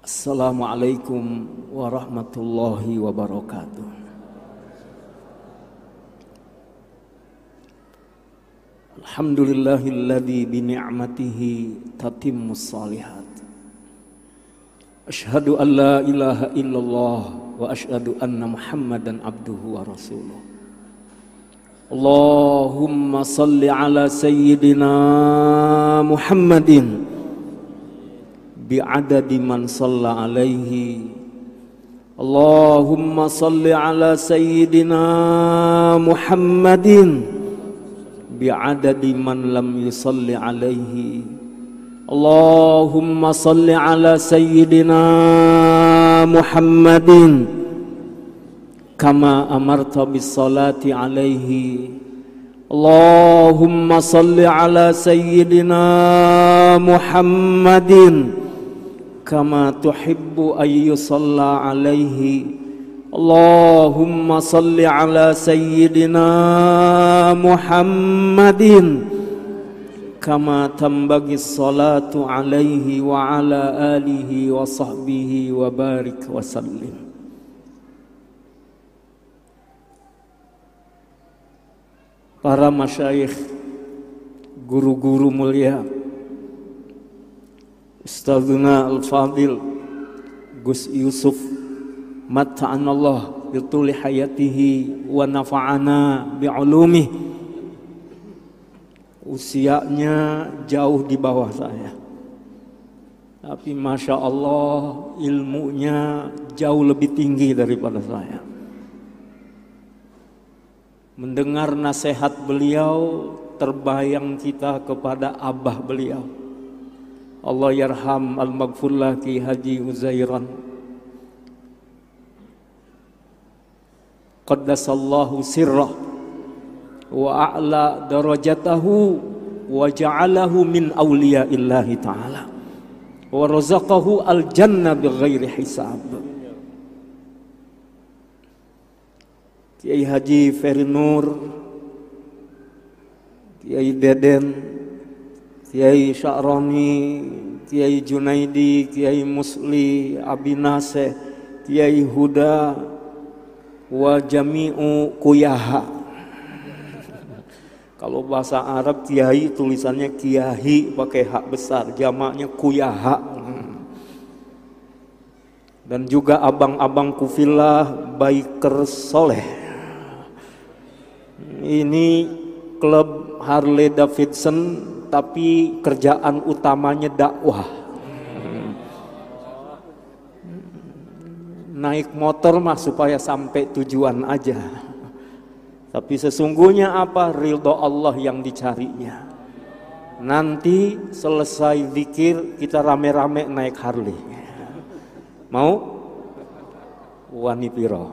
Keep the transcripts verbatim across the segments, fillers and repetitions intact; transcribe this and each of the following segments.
Assalamualaikum warahmatullahi wabarakatuh. Alhamdulillahilladzi bi ni'matihi tatimmus shalihat. Asyhadu an la ilaha illallah wa asyhadu anna Muhammadan abduhu wa rasuluh. Allahumma salli ala sayyidina Muhammadin bi'adadi man shalla alaihi. Allahumma salli ala sayyidina Muhammadin bi'adadi man lam yusalli alaihi. Allahumma salli ala sayyidina Muhammadin kama amarta bis salati alaihi. Allahumma salli ala sayyidina Muhammadin kama tuhibbu an yusalla alaihi. Allahumma salli ala sayyidina Muhammadin kama tambagi salatu alaihi wa ala alihi wa sahbihi wa barik wa sallim. Para masyayikh, guru-guru mulia, Ustadzuna Al-Fadil Gus Yusuf mata'anallah bituli hayatihi wa nafa'ana bi'ulumih. Usianya jauh di bawah saya, tapi Masya Allah ilmunya jauh lebih tinggi daripada saya. Mendengar nasihat beliau terbayang kita kepada abah beliau, Allah yarham al-maghfurlah Ki Haji Uzairan qaddasallahu sirrah wa a'la darajatahu wa ja'alahu min awliyaillahi ta'ala wa razaqahu al-jannah bighairi hisab. Kiai Haji Ferry Nur, Kiai Deden, Kiai Sya'roni, Kiai Junaidi, Kiai Musli, Abi Naseh, Kiai Huda, wa jami'u kuyaha. Kalau bahasa Arab kiai tulisannya kiahi pakai hak besar, jamaknya kuyaha. Dan juga abang-abang kufilah biker soleh. Ini klub Harley Davidson, tapi kerjaan utamanya dakwah. Naik motor mah supaya sampai tujuan aja, tapi sesungguhnya apa? Ridho Allah yang dicarinya. Nanti selesai zikir kita rame-rame naik Harley. Mau? Wani piro.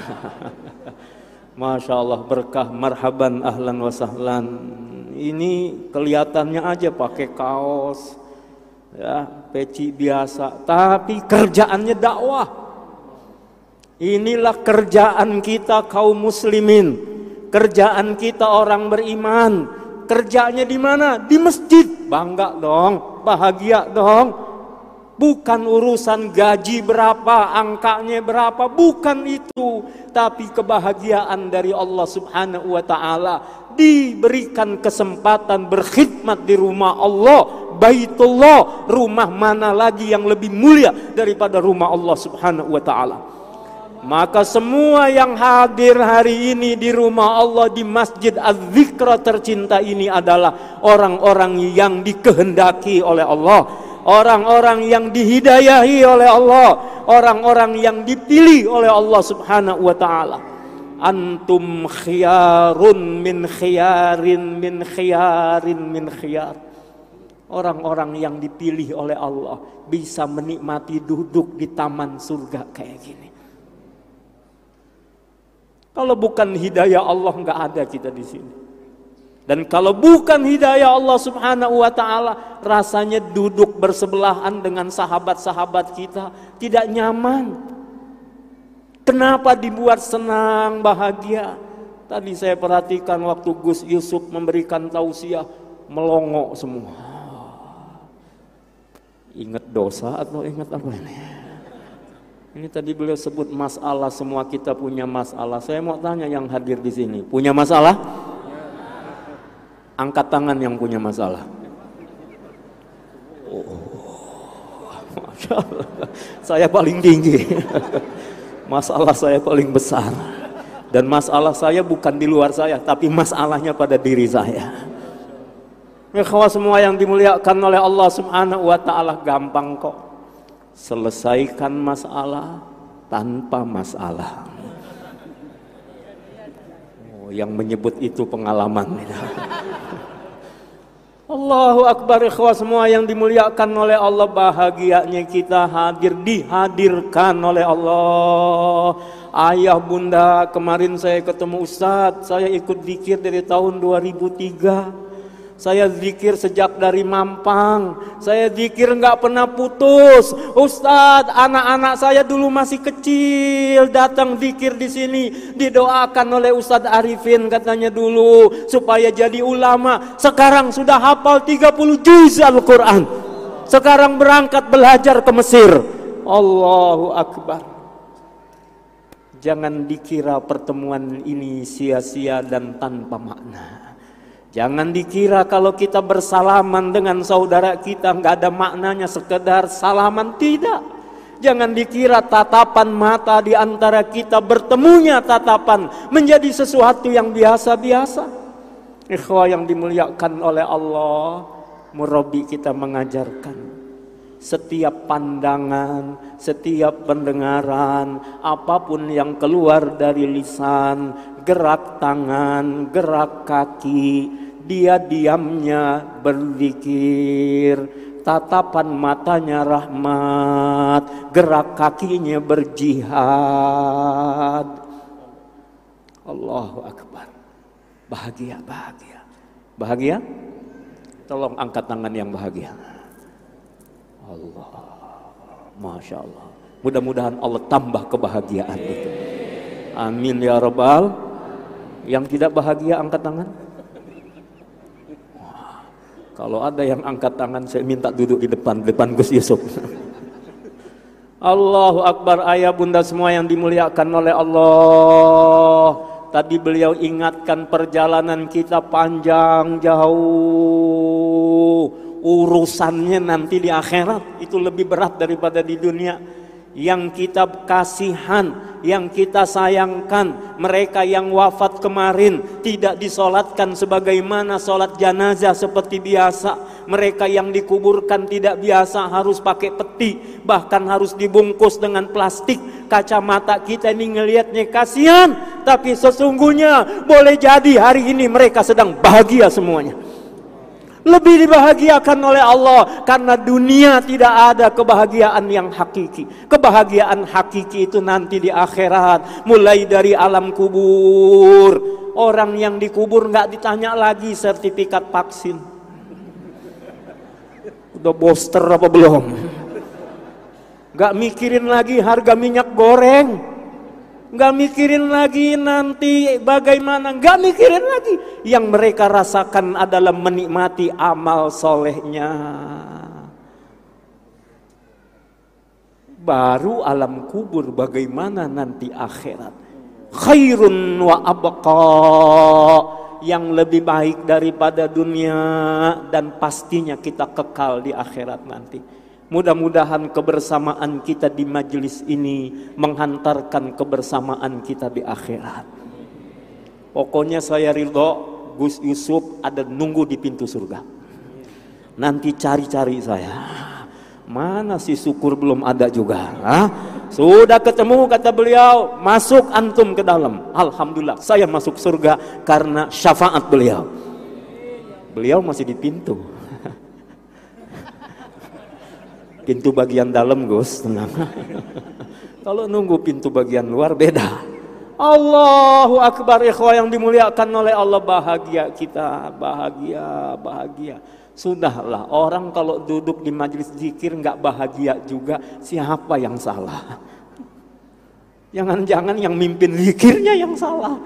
Masya Allah, berkah, marhaban, ahlan wa sahlan. Ini kelihatannya aja pakai kaos, ya, peci biasa, tapi kerjaannya dakwah. Inilah kerjaan kita kaum muslimin, kerjaan kita orang beriman. Kerjanya di mana? Di masjid. Bangga dong, bahagia dong. Bukan urusan gaji berapa, angkanya berapa, bukan itu. Tapi kebahagiaan dari Allah Subhanahu wa ta'ala. Diberikan kesempatan berkhidmat di rumah Allah, Baitullah. Rumah mana lagi yang lebih mulia daripada rumah Allah Subhanahu wa ta'ala. Maka semua yang hadir hari ini di rumah Allah, di Masjid Az-Zikra tercinta ini adalah orang-orang yang dikehendaki oleh Allah, orang-orang yang dihidayahi oleh Allah, orang-orang yang dipilih oleh Allah Subhanahu wa ta'ala. Antum khiyarun min khiyarin min khiyarin min khiyar. Orang-orang yang dipilih oleh Allah bisa menikmati duduk di taman surga kayak gini. Kalau bukan hidayah Allah, nggak ada kita di sini. Dan kalau bukan hidayah Allah Subhanahu wa ta'ala, rasanya duduk bersebelahan dengan sahabat-sahabat kita tidak nyaman. Kenapa dibuat senang, bahagia? Tadi saya perhatikan waktu Gus Yusuf memberikan tausiah, melongo semua. Ingat dosa atau ingat apa ini? Ini tadi beliau sebut masalah, semua kita punya masalah. Saya mau tanya yang hadir di sini, punya masalah? Angkat tangan yang punya masalah. Oh, Masya Allah. Saya paling tinggi. Masalah saya paling besar. Dan masalah saya bukan di luar saya, tapi masalahnya pada diri saya. Ikhwah semua yang dimuliakan oleh Allah Subhanahu wa taala, gampang kok. Selesaikan masalah tanpa masalah. Oh, yang menyebut itu pengalaman. Allahu Akbar. Ikhwah semua yang dimuliakan oleh Allah, bahagianya kita hadir, dihadirkan oleh Allah. Ayah bunda, kemarin saya ketemu Ustadz, saya ikut zikir dari tahun dua ribu tiga. Saya zikir sejak dari Mampang. Saya zikir nggak pernah putus. Ustadz, anak-anak saya dulu masih kecil datang zikir di sini, didoakan oleh Ustadz Arifin katanya dulu supaya jadi ulama. Sekarang sudah hafal tiga puluh juz Al-Quran. Sekarang berangkat belajar ke Mesir. Allahu Akbar. Jangan dikira pertemuan ini sia-sia dan tanpa makna. Jangan dikira kalau kita bersalaman dengan saudara kita nggak ada maknanya, sekedar salaman, tidak. Jangan dikira tatapan mata di antara kita, bertemunya tatapan menjadi sesuatu yang biasa-biasa. Ikhwah yang dimuliakan oleh Allah, murabbi kita mengajarkan setiap pandangan, setiap pendengaran, apapun yang keluar dari lisan, gerak tangan, gerak kaki, dia diamnya berzikir, tatapan matanya rahmat, gerak kakinya berjihad. Allahu Akbar. Bahagia, bahagia. Bahagia? Tolong angkat tangan yang bahagia. Allah, Masya Allah. Mudah-mudahan Allah tambah kebahagiaan itu. Amin ya Rabbal. Yang tidak bahagia angkat tangan. Wah, kalau ada yang angkat tangan, saya minta duduk di depan, depan Gus Yusuf. Allahu Akbar. Ayah bunda semua yang dimuliakan oleh Allah, tadi beliau ingatkan perjalanan kita panjang jauh. Urusannya nanti di akhirat itu lebih berat daripada di dunia. Yang kita kasihan, yang kita sayangkan, mereka yang wafat kemarin tidak disolatkan sebagaimana solat jenazah seperti biasa. Mereka yang dikuburkan tidak biasa, harus pakai peti, bahkan harus dibungkus dengan plastik. Kacamata kita ini ngelihatnya kasihan, tapi sesungguhnya boleh jadi hari ini mereka sedang bahagia semuanya. Lebih dibahagiakan oleh Allah, karena dunia tidak ada kebahagiaan yang hakiki. Kebahagiaan hakiki itu nanti di akhirat, mulai dari alam kubur. Orang yang dikubur nggak ditanya lagi sertifikat vaksin, udah booster apa belum, nggak mikirin lagi harga minyak goreng, nggak mikirin lagi nanti bagaimana, nggak mikirin lagi. Yang mereka rasakan adalah menikmati amal solehnya. Baru alam kubur, bagaimana nanti akhirat. Khairun wa abqa, yang lebih baik daripada dunia, dan pastinya kita kekal di akhirat nanti. Mudah-mudahan kebersamaan kita di majelis ini menghantarkan kebersamaan kita di akhirat. Pokoknya saya ridho Gus Yusuf ada nunggu di pintu surga. Nanti cari-cari saya. Mana si syukur belum ada juga. Hah? Sudah ketemu kata beliau, masuk antum ke dalam. Alhamdulillah saya masuk surga karena syafaat beliau. Beliau masih di pintu. Pintu bagian dalam Gus, tenang. Kalau nunggu pintu bagian luar beda. Allahu Akbar. Ikhwah yang dimuliakan oleh Allah, bahagia kita, bahagia, bahagia. Sudahlah, orang kalau duduk di majelis zikir nggak bahagia juga, siapa yang salah? Jangan-jangan yang mimpin zikirnya yang salah.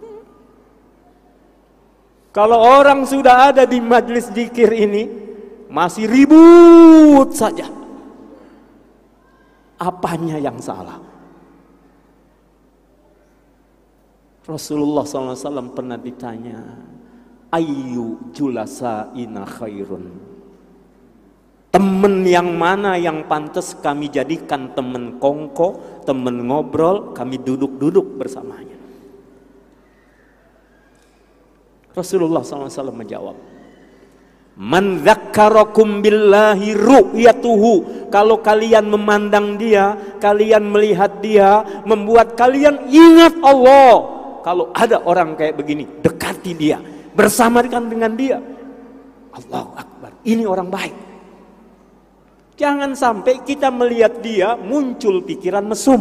Kalau orang sudah ada di majelis zikir ini, masih ribut saja. Apanya yang salah? Rasulullah shallallahu alaihi wasallam pernah ditanya, ayyu julasaina khairun, temen yang mana yang pantas kami jadikan temen kongko, temen ngobrol, kami duduk-duduk bersamanya. Rasulullah shallallahu alaihi wasallam menjawab, man dzakkarakum billahi ru'yatuhu, kalau kalian memandang dia, kalian melihat dia, membuat kalian ingat Allah. Kalau ada orang kayak begini, dekati dia, bersamakan dengan dia. Allahu Akbar, ini orang baik. Jangan sampai kita melihat dia muncul pikiran mesum.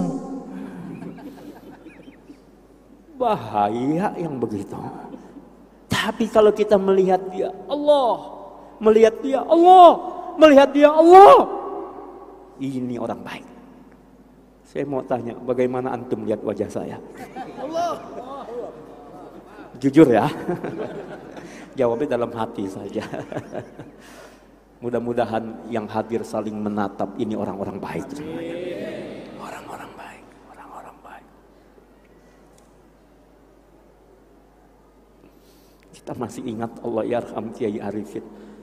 Bahaya yang begitu. Tapi kalau kita melihat dia, Allah, melihat dia, Allah, melihat dia, Allah, ini orang baik. Saya mau tanya, bagaimana antum lihat wajah saya? Allah. Jujur ya, jawabnya dalam hati saja. Mudah-mudahan yang hadir saling menatap, ini orang-orang baik semuanya. Orang-orang baik, orang-orang baik. Kita masih ingat Allah yarham Kiai Arifin.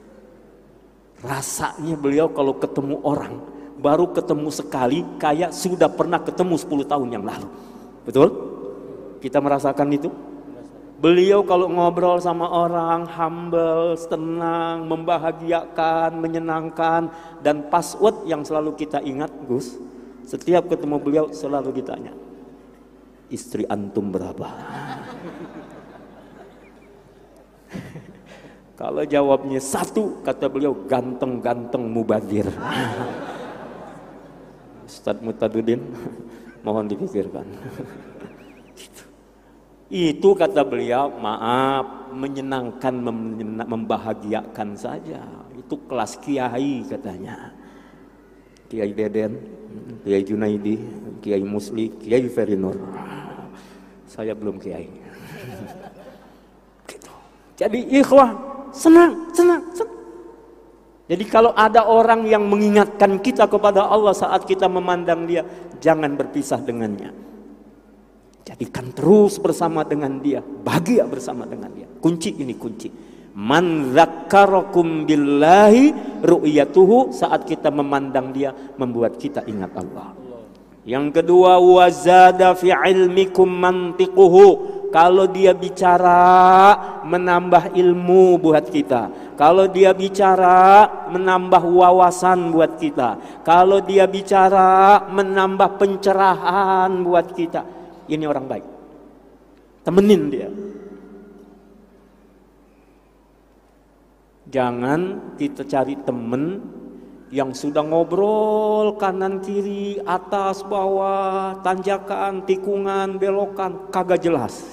Rasanya beliau kalau ketemu orang, baru ketemu sekali, kayak sudah pernah ketemu sepuluh tahun yang lalu. Betul? Kita merasakan itu? Beliau kalau ngobrol sama orang, humble, tenang, membahagiakan, menyenangkan. Dan password yang selalu kita ingat, Gus, setiap ketemu beliau selalu ditanya, istri antum berapa? Kalau jawabnya satu, kata beliau, ganteng-ganteng mubadir. Ustadz Mutadudin, mohon dipikirkan. Itu kata beliau, maaf, menyenangkan, membahagiakan saja. Itu kelas kiai katanya. Kiai Deden, Kiai Junaidi, Kiai Musli, Kiai Ferinur. Saya belum kiai. Gitu. Jadi ikhwah, senang, senang, senang. Jadi kalau ada orang yang mengingatkan kita kepada Allah saat kita memandang dia, jangan berpisah dengannya. Jadikan terus bersama dengan dia, bahagia bersama dengan dia. Kunci ini kunci. Man dzakkarakum billahi ru'yatuhu, saat kita memandang dia membuat kita ingat Allah. Yang kedua, wazada fi ilmikum mantiquhu, kalau dia bicara menambah ilmu buat kita. Kalau dia bicara menambah wawasan buat kita. Kalau dia bicara menambah pencerahan buat kita. Ini orang baik. Temenin dia. Jangan kita cari temen yang sudah ngobrol kanan kiri, atas bawah, tanjakan, tikungan, belokan, kagak jelas.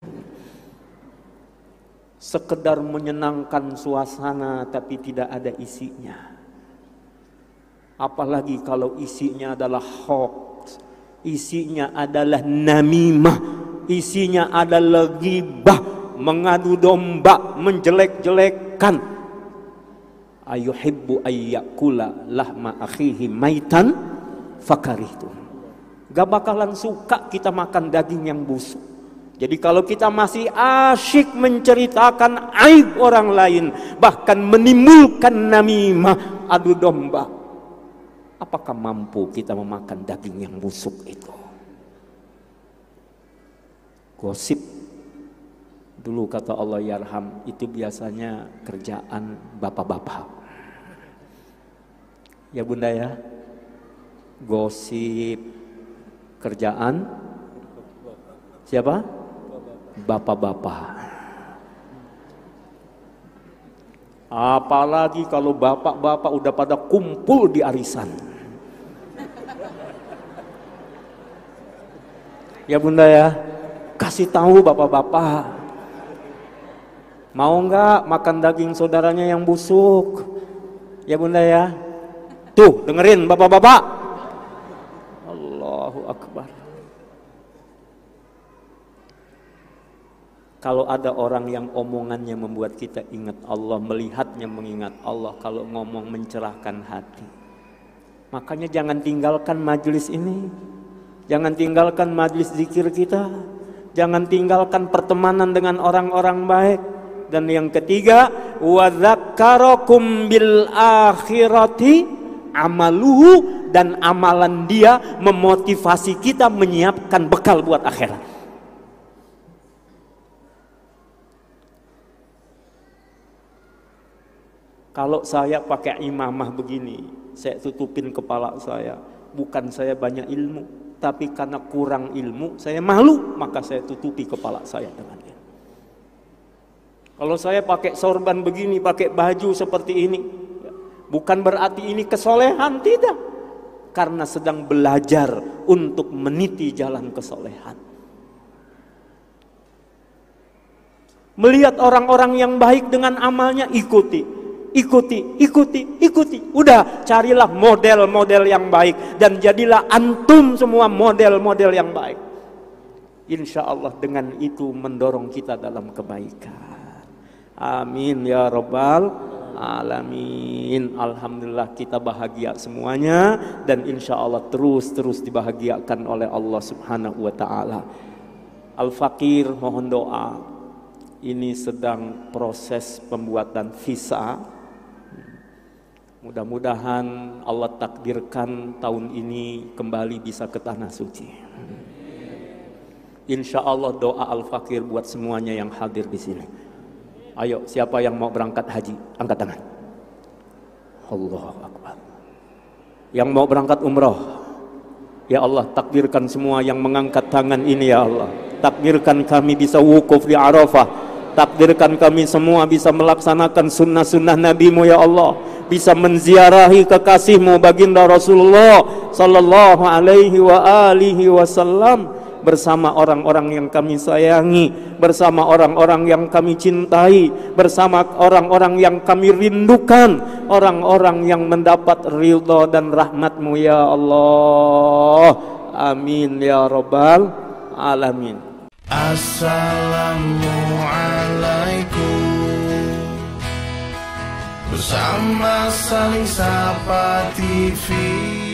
Sekedar menyenangkan suasana tapi tidak ada isinya. Apalagi kalau isinya adalah hoax. Isinya adalah namimah, isinya adalah ghibah, mengadu domba, menjelek-jelekkan. Ayuhibbu ayyakula lahma akhihi maitan fakarihtu. Gak bakalan suka kita makan daging yang busuk. Jadi kalau kita masih asyik menceritakan aib orang lain, bahkan menimbulkan namimah, adu domba, apakah mampu kita memakan daging yang busuk itu? Gosip, dulu kata Allah yarham, itu biasanya kerjaan bapak-bapak. Ya bunda ya, gosip kerjaan siapa? Bapak-bapak. Apalagi kalau bapak-bapak udah pada kumpul di arisan. Ya bunda ya, kasih tahu bapak-bapak, mau nggak makan daging saudaranya yang busuk? Ya bunda ya, tuh dengerin bapak-bapak. Allahu Akbar. Kalau ada orang yang omongannya membuat kita ingat Allah, melihatnya mengingat Allah, kalau ngomong mencerahkan hati, makanya jangan tinggalkan majelis ini, jangan tinggalkan majelis zikir kita, jangan tinggalkan pertemanan dengan orang-orang baik. Dan yang ketiga, wa dzakkarakum bil akhirati amaluhu, dan amalan dia memotivasi kita menyiapkan bekal buat akhirat. Kalau saya pakai imamah begini, saya tutupin kepala saya, bukan saya banyak ilmu, tapi karena kurang ilmu, saya malu, maka saya tutupi kepala saya dengan ini. Kalau saya pakai sorban begini, pakai baju seperti ini, bukan berarti ini kesolehan, tidak. Karena sedang belajar untuk meniti jalan kesolehan. Melihat orang-orang yang baik dengan amalnya, ikuti. Ikuti, ikuti, ikuti. Udah, carilah model-model yang baik. Dan jadilah antum semua model-model yang baik. Insya Allah dengan itu mendorong kita dalam kebaikan. Amin ya Rabbal Alamin. Alhamdulillah kita bahagia semuanya. Dan insya Allah terus-terus dibahagiakan oleh Allah subhanahu wa ta'ala. Al-Fakir mohon doa. Ini sedang proses pembuatan visa. Mudah-mudahan Allah takdirkan tahun ini kembali bisa ke tanah suci. Insya Allah doa Al-Fakir buat semuanya yang hadir di sini. Ayo, siapa yang mau berangkat haji? Angkat tangan. Allahu Akbar. Yang mau berangkat umroh? Ya Allah, takdirkan semua yang mengangkat tangan ini ya Allah. Takdirkan kami bisa wukuf di Arafah. Takdirkan kami semua bisa melaksanakan sunnah-sunnah Nabi-Mu ya Allah, bisa menziarahi kekasih-Mu baginda Rasulullah sallallahu alaihi wa alihi wasallam bersama orang-orang yang kami sayangi, bersama orang-orang yang kami cintai, bersama orang-orang yang kami rindukan, orang-orang yang mendapat ridha dan rahmat-Mu ya Allah. Amin ya Rabbal Alamin. Assalamualaikum. Bersama Saling Sapa T V.